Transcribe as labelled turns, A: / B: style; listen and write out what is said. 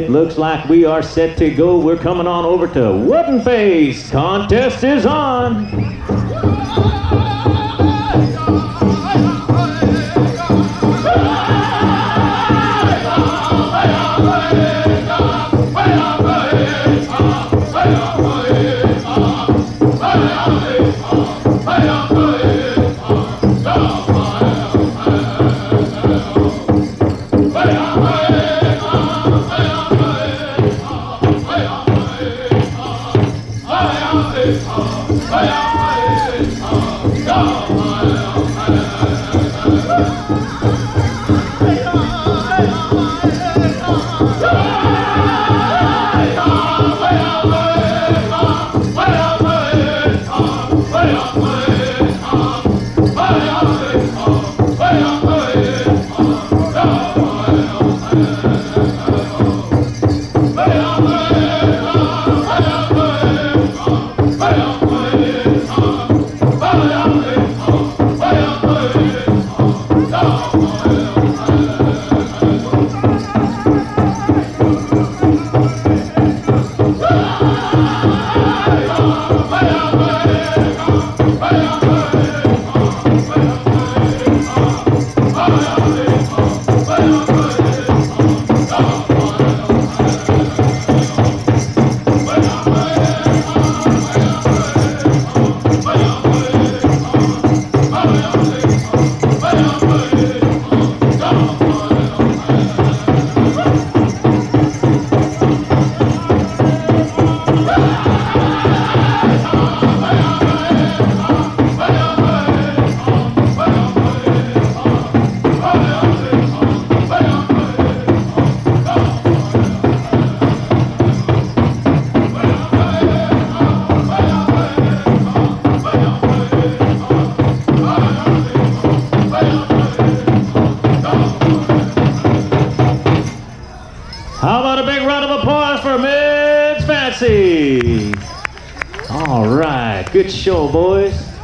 A: It looks like we are set to go. We're coming on over to Wooden Face. Contest is on. How about a big round of applause for Mids Fancy? All right, good show, boys.